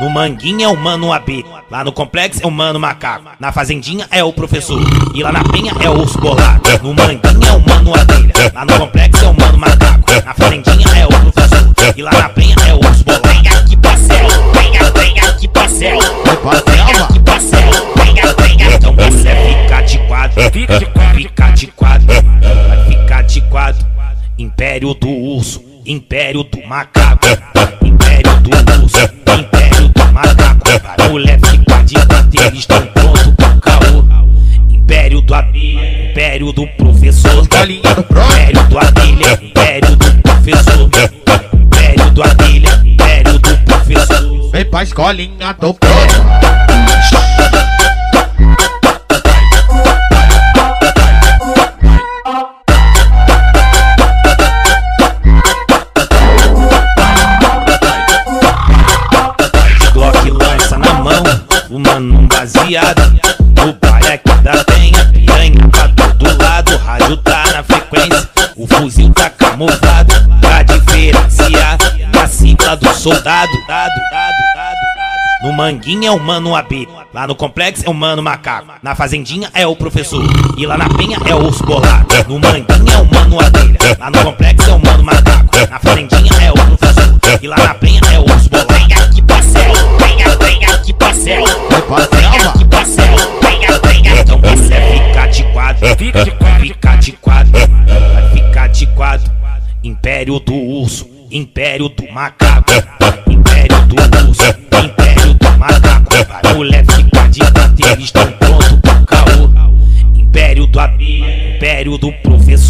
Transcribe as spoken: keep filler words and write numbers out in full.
No manguinha é o mano A B, lá no complexo é o mano macaco, na fazendinha é o professor, e lá na penha é o urso bolado. No manguinha é o mano abelha, lá no complexo é o mano macaco, na fazendinha é o professor, e lá na penha é o urso bolado. Vem aqui parcel, vem aqui parcel, vem aqui parcel, vem, então você fica de quatro, fica de quatro, fica de quatro, vai ficar de quatro. Império do urso, império do macaco, império do urso, império do macaco. A mulher fica de quatro, eles estão prontos pro caô. Império do abelha, império do professor, império do abelha, império do professor, império do abelha, império do professor. Vem pra escolinha, tô pronto. Fumando um baseado, o pai aqui da penha, piranha pra todo lado, o rádio tá na frequência, o fuzil tá camuflado, pra diferenciar na cinta do soldado. Dado, dado, dado, dado. No manguinha é o mano A B, lá no complexo é o mano macaco, na fazendinha é o professor, e lá na penha é o urso bolado. No manguinha é o mano abelha, lá no complexo é o mano macaco, na fazendinha é o professor, e lá na penha é o urso bolado. Vem aqui parcel, vem aqui parcel, vem aqui parcel, vem, então você fica de quatro, fica de quatro, fica de quatro, vai ficar de quatro. Império do urso, império do macaco, império do urso, império do macaco. A mulher fica de quatro, eles estão prontos pro caô. Império do abelha, império do professor.